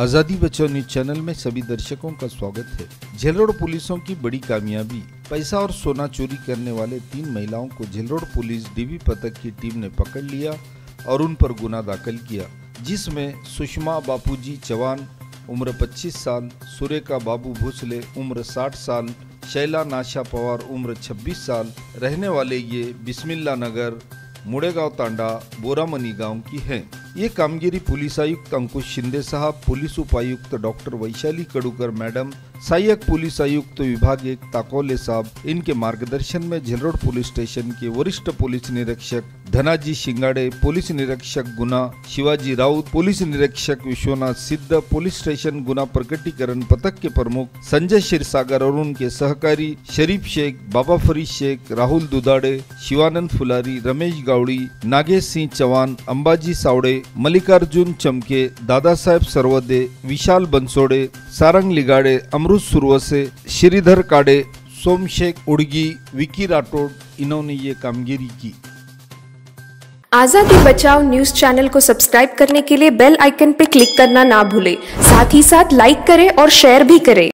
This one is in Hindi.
आजादी बचाओ न्यूज चैनल में सभी दर्शकों का स्वागत है। झेल रोड पुलिसों की बड़ी कामयाबी। पैसा और सोना चोरी करने वाले 3 महिलाओं को झेल रोड पुलिस डीबी पथक की टीम ने पकड़ लिया और उन पर गुना दाखिल किया, जिसमें सुषमा बापूजी चौहान उम्र 25 साल, सुरेखा बाबू भोसले उम्र 60 साल, शैला नाशा पवार उम्र 26 साल रहने वाले ये बिस्मिल्ला नगर मुड़ेगांव तांडा बोरामनी गांव की हैं। ये कामगिरी पुलिस आयुक्त अंकुश शिंदे साहब, पुलिस उपायुक्त डॉक्टर वैशाली कडूकर मैडम, सहायक पुलिस आयुक्त विभाग 1 ताकोले साहब, इनके मार्गदर्शन में झेल रोड पुलिस स्टेशन के वरिष्ठ पुलिस निरीक्षक धनाजी शिंगाड़े, पुलिस निरीक्षक गुना शिवाजी राउत, पुलिस निरीक्षक विश्वनाथ सिद्ध, पुलिस स्टेशन गुना प्रकटीकरण पथक के प्रमुख संजय क्षीरसागर और उनके सहकारी शरीफ शेख, बाबा फरीद शेख, राहुल दुदाड़े, शिवानंद फुलारी, रमेश गावड़ी, नागेश सिंह चौहान, अंबाजी सावड़े, मल्लिकार्जुन चमके, दादा साहेब सरवदे, विशाल बंसोड़े, सारंग लिगाड़े, अमृत सुरवसे, श्रीधर काड़े, सोमशेख उड़गी, विकी राठौड़, इन्होंने ये कामगिरी की। आजादी बचाओ न्यूज चैनल को सब्सक्राइब करने के लिए बेल आइकन पर क्लिक करना ना भूलें। साथ ही साथ लाइक करें और शेयर भी करें।